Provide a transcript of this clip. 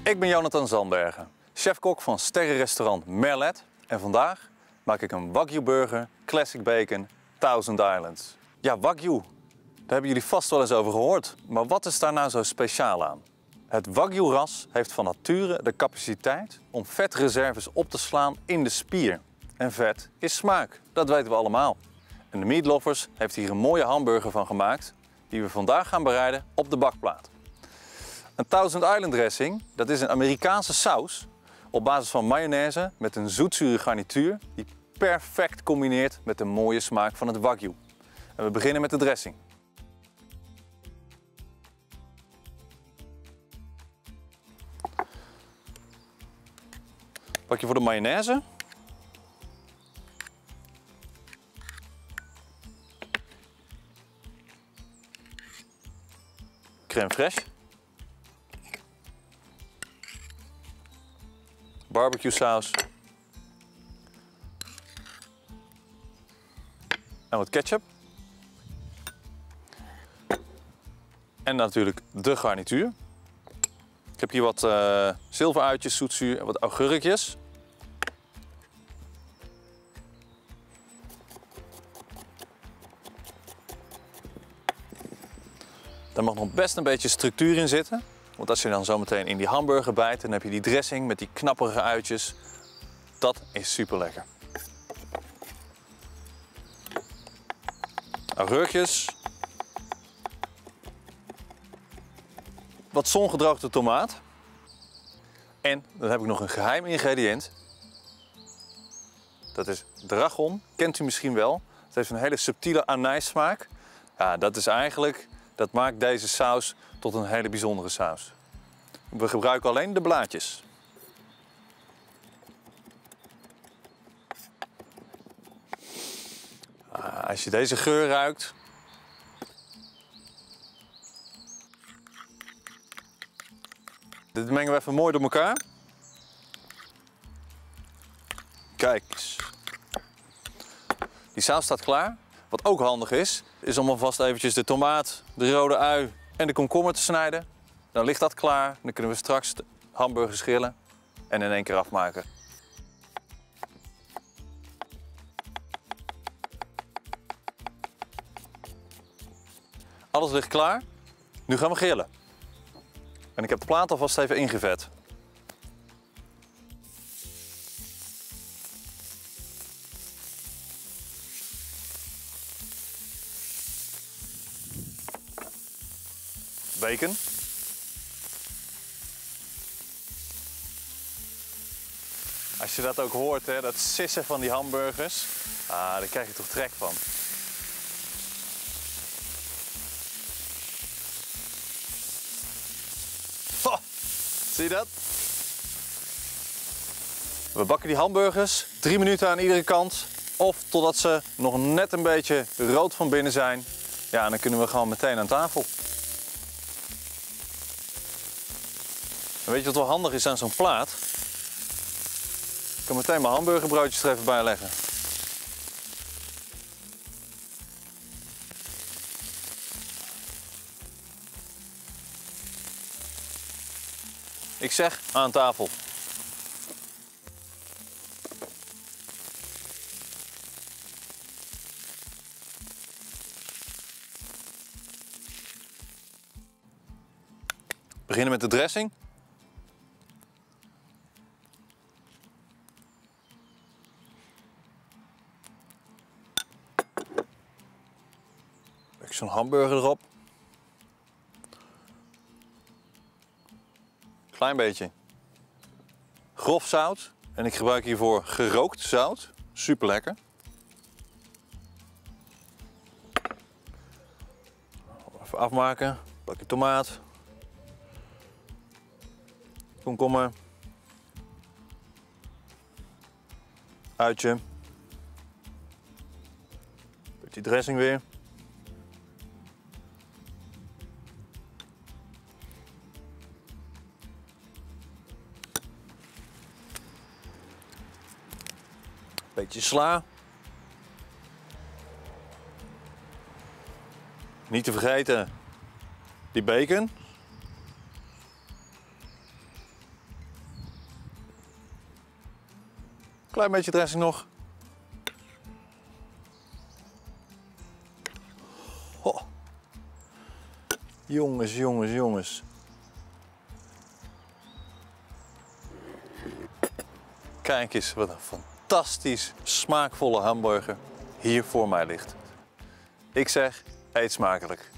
Ik ben Jonathan Zandbergen, chef-kok van sterrenrestaurant Merlet. En vandaag maak ik een Wagyu burger, classic bacon, Thousand Islands. Ja, Wagyu, daar hebben jullie vast wel eens over gehoord. Maar wat is daar nou zo speciaal aan? Het Wagyu-ras heeft van nature de capaciteit om vetreserves op te slaan in de spier. En vet is smaak, dat weten we allemaal. En de Meat Lovers heeft hier een mooie hamburger van gemaakt, die we vandaag gaan bereiden op de bakplaat. Een Thousand Island dressing, dat is een Amerikaanse saus op basis van mayonaise met een zoetzure garnituur die perfect combineert met de mooie smaak van het Wagyu. En we beginnen met de dressing. Pak je voor de mayonaise. Crème fraîche. Barbecue saus. En wat ketchup. En natuurlijk de garnituur. Ik heb hier wat zilveruitjes, zoetzuur en wat augurkjes. Daar mag nog best een beetje structuur in zitten. Want als je dan zometeen in die hamburger bijt, dan heb je die dressing met die knapperige uitjes. Dat is super lekker. Augurkjes. Wat zongedroogde tomaat. En dan heb ik nog een geheim ingrediënt. Dat is dragon. Kent u misschien wel. Het heeft een hele subtiele anijssmaak. Ja, dat maakt deze saus tot een hele bijzondere saus. We gebruiken alleen de blaadjes. Als je deze geur ruikt. Dit mengen we even mooi door elkaar. Kijk eens. Die saus staat klaar. Wat ook handig is om alvast eventjes de tomaat, de rode ui en de komkommer te snijden. Dan ligt dat klaar. Dan kunnen we straks de hamburger schillen en in één keer afmaken. Alles ligt klaar. Nu gaan we grillen. En ik heb de plaat alvast even ingevet. Bacon. Als je dat ook hoort, hè, dat sissen van die hamburgers, daar krijg je toch trek van. Oh, zie je dat? We bakken die hamburgers 3 minuten aan iedere kant. Of totdat ze nog net een beetje rood van binnen zijn. Ja, en dan kunnen we gewoon meteen aan tafel. En weet je wat wel handig is aan zo'n plaat? Ik kan meteen mijn hamburgerbroodjes er even bij leggen. Ik zeg aan tafel. We beginnen met de dressing. Zo'n hamburger erop. Klein beetje grof zout. En ik gebruik hiervoor gerookt zout. Super lekker. Even afmaken. Bakje tomaat. Komkommer. Uitje. Beetje dressing weer. Beetje sla. Niet te vergeten die bacon. Klein beetje dressing nog. Oh. Jongens, jongens, jongens. Kijk eens wat een fantastisch smaakvolle hamburger hier voor mij ligt. Ik zeg, eet smakelijk.